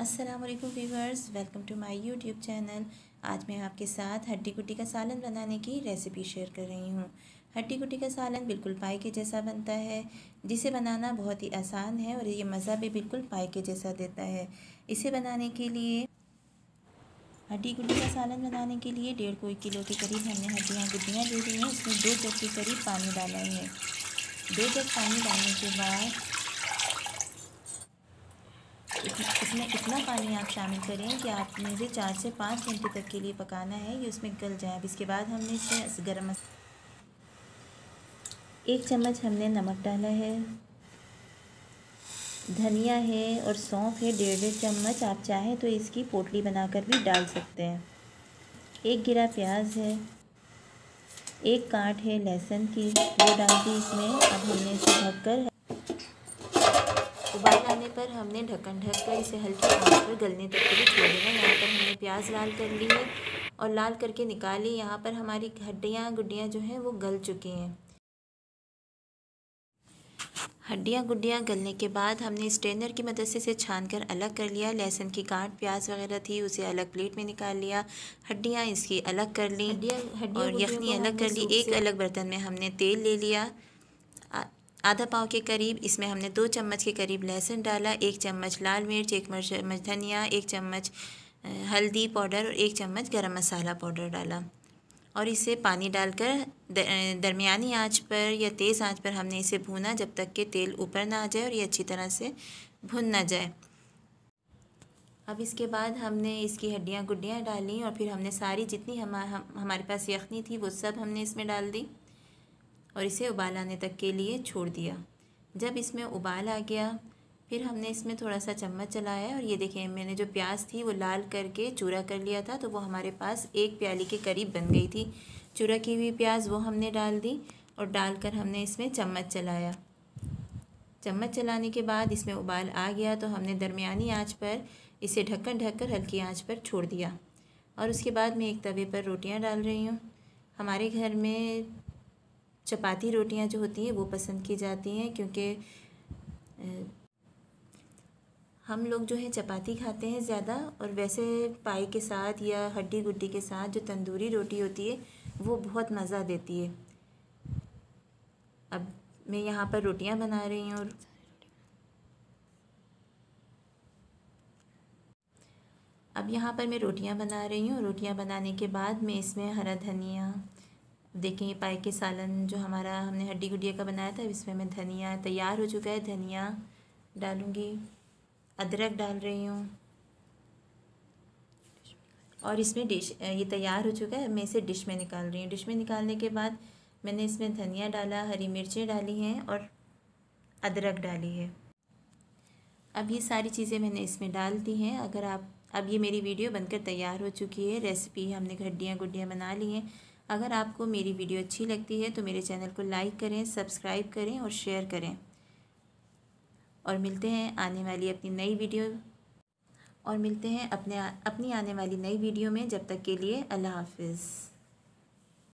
अस्सलाम वालेकुम viewers, welcome to my YouTube channel. आज मैं आपके साथ हड्डी गुड्डी का सालन बनाने की रेसिपी शेयर कर रही हूँ। हड्डी गुड्डी का सालन बिल्कुल पाई के जैसा बनता है, जिसे बनाना बहुत ही आसान है और ये मज़ा भी बिल्कुल पाई के जैसा देता है। इसे बनाने के लिए हड्डी गुड्डी का सालन बनाने के लिए 1.5 किलो के करीब हमने हड्डियाँ गुड्डियाँ ले ली हैं। इसमें 2 जग के करीब पानी डाला है। 2 जग पानी डालने के बाद इसमें इतना पानी आप शामिल करें कि आपने इसे 4 से 5 घंटे तक के लिए पकाना है, ये उसमें गल जाए। अब इसके बाद हमने इसमें गरम मसाला 1 चम्मच हमने नमक डाला है, धनिया है और सौंफ है 1.5 चम्मच। आप चाहें तो इसकी पोटली बनाकर भी डाल सकते हैं। 1 गिरा प्याज है, 1 गांठ है लहसुन की, वो डाल दी इसमें। अब हमने इसे ढककर उबाल आने पर हमने ढक्कन ढककर इसे हल्की आंच पर गलने तक के लिए छोड़ देना। यहाँ पर हमने प्याज लाल कर ली है और लाल करके निकाली। यहाँ पर हमारी हड्डियाँ गुड्डियाँ जो हैं वो गल चुकी हैं। हड्डियाँ गुड्डियाँ गलने के बाद हमने स्ट्रेनर की मदद से इसे छान कर अलग कर लिया। लहसुन की गांठ प्याज वगैरह थी उसे अलग प्लेट में निकाल लिया। हड्डियाँ इसकी अलग कर ली और यखनी अलग कर ली। एक अलग बर्तन में हमने तेल ले लिया, आधा पाव के करीब। इसमें हमने 2 चम्मच के करीब लहसुन डाला, 1 चम्मच लाल मिर्च, 1 चम्मच धनिया, 1 चम्मच हल्दी पाउडर और 1 चम्मच गरम मसाला पाउडर डाला और इसे पानी डालकर दरमियानी आंच पर या तेज़ आंच पर हमने इसे भूना जब तक कि तेल ऊपर ना आ जाए और ये अच्छी तरह से भुन ना जाए। अब इसके बाद हमने इसकी हड्डियाँ गुड्डियाँ डाली और फिर हमने सारी जितनी हमारे पास यखनी थी वो सब हमने इसमें डाल दी और इसे उबाल आने तक के लिए छोड़ दिया। जब इसमें उबाल आ गया फिर हमने इसमें थोड़ा सा चम्मच चलाया और ये देखें मैंने जो प्याज थी वो लाल करके चूरा कर लिया था, तो वो हमारे पास 1 प्याली के करीब बन गई थी। चूरा की हुई प्याज वो हमने डाल दी और डालकर हमने इसमें चम्मच चलाया। चम्मच चलाने के बाद इसमें उबाल आ गया तो हमने दरमियानी आँच पर इसे ढक्कन ढककर हल्की आँच पर छोड़ दिया। और उसके बाद मैं एक तवे पर रोटियाँ डाल रही हूँ। हमारे घर में चपाती रोटियां जो होती हैं वो पसंद की जाती हैं, क्योंकि हम लोग जो है चपाती खाते हैं ज़्यादा, और वैसे पाई के साथ या हड्डी गुड्डी के साथ जो तंदूरी रोटी होती है वो बहुत मज़ा देती है। अब मैं यहाँ पर रोटियां बना रही हूँ। अब यहाँ पर मैं रोटियां बना रही हूँ। रोटियां बनाने के बाद मैं इसमें हरा धनिया, देखें ये पाई के सालन जो हमारा हमने हड्डी गुड्डिया का बनाया था, इसमें मैं धनिया तैयार हो चुका है, धनिया डालूँगी, अदरक डाल रही हूँ और इसमें ये तैयार हो चुका है। मैं इसे डिश में निकाल रही हूँ। डिश में निकालने के बाद मैंने इसमें धनिया डाला, हरी मिर्चें डाली हैं और अदरक डाली है। अब ये सारी चीज़ें मैंने इसमें डाल दी हैं। अब ये मेरी वीडियो बनकर तैयार हो चुकी है। रेसिपी हमने हड्डियाँ गुड्डियाँ बना ली हैं। अगर आपको मेरी वीडियो अच्छी लगती है तो मेरे चैनल को लाइक करें, सब्सक्राइब करें और शेयर करें। और मिलते हैं अपनी आने वाली नई वीडियो में। जब तक के लिए अल्लाह हाफ़िज़।